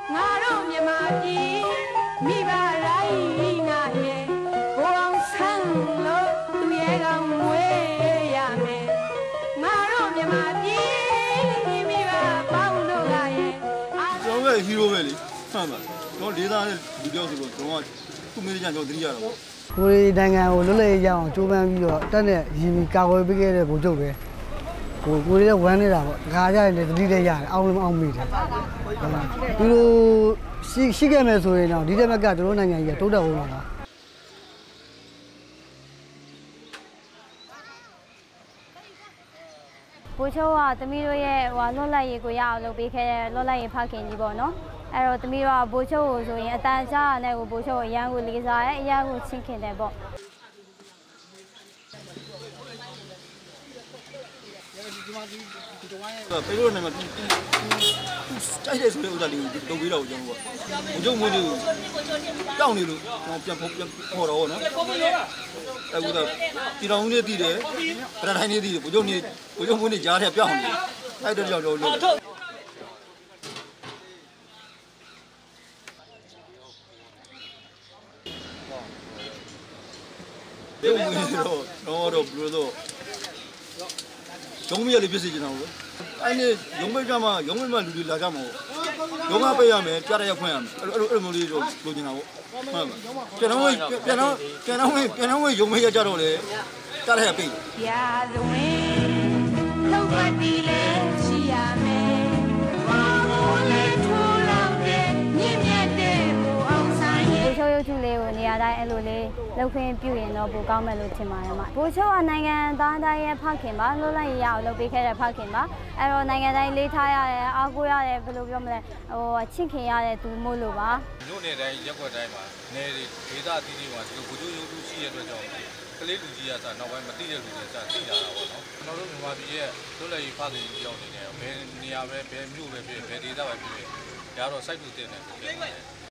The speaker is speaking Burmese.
나로 미마비 미바라이나에 보왕산로 두예가 무에야메 나로 미마비 미바 바운도가에 저게 히로벨이 참아 저 리다는 비디오스로 정말 꾸미지 않고 드리자라고 우리နိုင်ငံကိုလွတ်လပ်ရေးရအောင်ကြိုးပမ်းပြီးတော့တက်တဲ့ရည်မီကာကွယ်ပေးခဲ့တဲ့ဗိုလ်ချုပ်ပဲကိုလည်းဝမ်းနေတာပေါ့ခါကြရင်လည်းတတိတရတယ်အောင်လည်းအောင်မိတယ်ဒီလိုရှိခဲ့မယ်ဆိုရင်တော့ဒီတက်ဘက်ကတို့နိုင်ငံကြီးကတိုးတက်အောင်ပါဘိုးချုပ်ကသမီးတို့ရဲ့လွတ်လပ်ရေးကိုရအောင်လုပ်ပေးခဲ့တဲ့လွတ်လပ်ရေးဖခင်ကြီးပေါ့နော်အဲ့တော့သမီးတို့ကဘိုးချုပ်ကိုဆိုရင်အတန်ကြားရတဲ့ကိုဘိုးချုပ်ကိုအရန်ကိုလေးစားတယ်အရန်ကိုချစ်ခင်တယ်ပေါ့ပေလို့နေမှာတိုက်တဲ့ဆိုတဲ့ဥစ္စာလေးကိုတုံပေးတော့ကျွန်တော်ကဘုံကျုံမွေးလေးကိုတောင်းနေလို့ပြန်ခေါ်တော့ဗောနော်အခုကတီတောင်လေးတည်တယ်ဗရတိုင်းလေးတည်တယ်ဘုံကျုံမွေးလေးကြားထဲပြောင်းနေတိုက်တဲ့ကြောင်တော့လို့ဒီမွေးတော့ဘယ်လိုတော့ရုံးမရလေးပြည့်စည်ကြအောင်လို့အဲ့ဒီရုံးမိတ်ကမှရုံးမိတ်မှလူတွေလာကြမှာရုံးကပေးရမယ်ပြရရဖွင့်ရမယ်အဲ့လိုလေးတော့လိုချင်တာပေါ့ဟုတ်ပါပြန်တော့ရုံးမိတ်ရကြတော့လေပြရရပေးရာဇဝင်လောက်ပတ်ဒီလေရှိရမယ်ဘာလို့လဲထိုးလောက်တဲ့မြင့်မြတ်တဲ့ဘူအောင်ဆိုင်ရဲ့ဘိုးချုပ်ရုပ်ထုလေးကိုနေရာတိုင်းအဲ့လိုလေးလောက်ခွင့်ပြုရင်တော့ပိုကောင်းမယ်လို့ထင်ပါတယ်မှာဘိုးချုပ်ကနိုင်ငံသားတိုင်းရဲ့ဖခင်ပါလွတ်လပ်ရေးရအောင်လုပ်ပေးခဲ့တဲ့ဖခင်ပါအဲ့တော့နိုင်ငံတိုင်းလေးထားရတယ်အားကိုးရတယ်ဘယ်လိုပြောမလဲချစ်ခင်ရတဲ့သူမို့လို့ပါမြို့နယ်တိုင်းရက်ွက်တိုင်းမှာနယ်တွေဒေသအသီးသီးမှာဒီလိုဘိုးချုပ်ရုပ်ထုရှိရတဲ့အတွက်ကြောင့်ကလေးလူကြီးကစနောက်ပိုင်းမသိတဲ့လူတွေစသိလာတာပေါ့နော်ကျွန်တော်တို့မြန်မာပြည်ရဲ့လွတ်လပ်ရေးဖခင်ကြီးကြောင့်နေတယ်ဘယ်နေရာပဲဘယ်မြို့ပဲဖြစ်ဘယ်ဒေသပဲဖြစ်ဒါတော့စိုက်ထူတင်တယ်